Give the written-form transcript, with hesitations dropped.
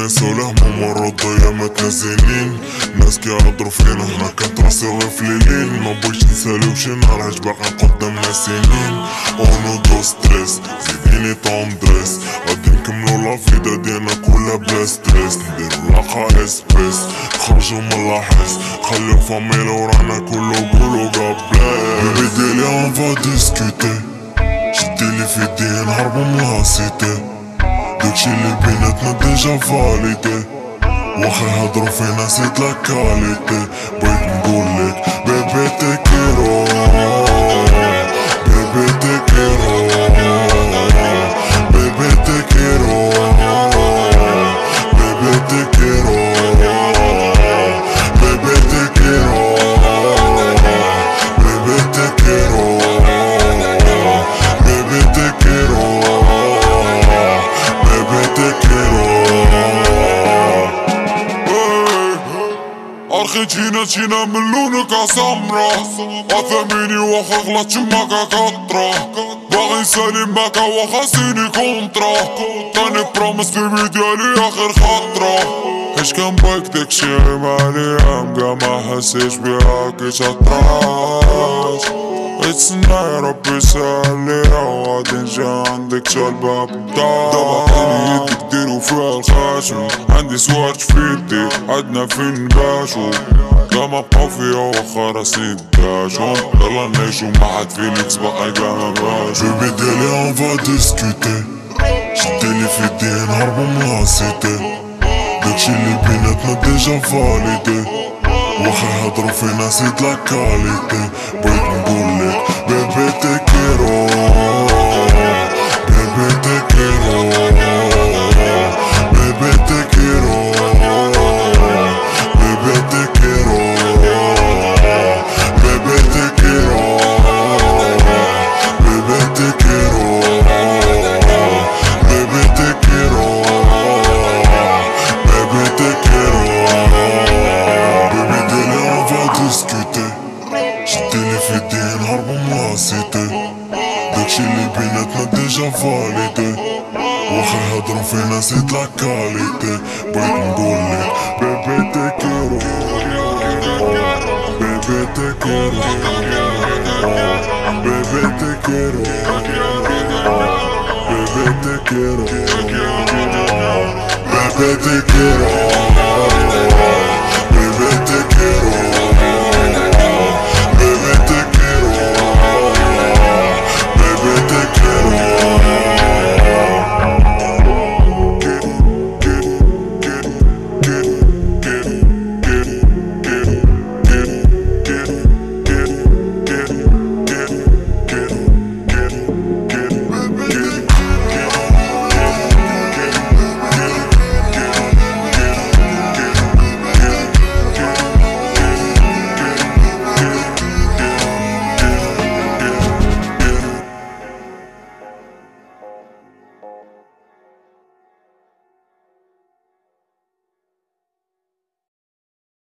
ننسى الهموم مرات ضيامتنا زينين. ناس كيعرضوا فينا هنا كانت راسي غفليلين. ما بغيتش نساليو شي نهار عاش باقي قدامنا سنين. اونو دو ستريس زيديني طوندريس غادي نكملو لافيدا ديالنا كلها بلا ستريس. نديرو لاقا اسبيس نخرجو من لاحس خليو فاميلا ورانا كلو قولو قابلاس. بيبي ديالي اون فا ديسكوتي شديلي في يدي نهربو من لاسيتي. داكشي اللي بيناتنا ديجا فاليدي واخا يهضرو فينا سيت لا كاليتي. بغيت نقولك بيبي تيكيرو بيبي تيكيرو بيبي تيكيرو بيبي تيكيرو بيبي تيكيرو بيبي تيكيرو بيبي تيكيرو بيبي تيكيرو. أرخي جينا من لونك عسمرة أثميني واخا غلطت معاك كترة. باغي نسالي معاك واخا سيني كونترا. تاني بروميس بيبي ديالي آخر خطرة. اش كان بايك داكشي عيب عليا مكا ما حسيتش بيها كي تطراش. اتسنى يا ربي سهل ليا وغادي نجي عندك تا الباب الدار. دابا عطيني يدك ديرو فيها الخشم عندي سوارت في يدي عندنا فين نباشو. كا ما بقاو فيا واخا راسي داشهم يلا نعيشو مع حد فيليكس باقي كاع مباشو. بيبي ديالي اون فا ديسكوتي شديلي في يدي نهربو من لاسيتي. داكشي اللي بيناتنا ديجا فاليدي واخا يهضرو فينا سيت لا كاليتي. بغيت نقولك بيبي تيكيرو بيبي تيكيرو بيبي تيكيرو بيبي تيكيرو بيبي تيكيرو بيبي تيكيرو بيبي تيكيرو بيبي تيكيرو. بيبي ديالي اون فا ديسكوتي شديلي في يدي نهربو من لاسيتي. داكشي اللي بيناتنا ديجا فاليدي واخا يهضرو فينا سيت لا كاليتي. بغيت نقولك بيبي تيكيرو بيبي تيكيرو بيبي تيكيرو بيبي تيكيرو بيبي تيكيرو.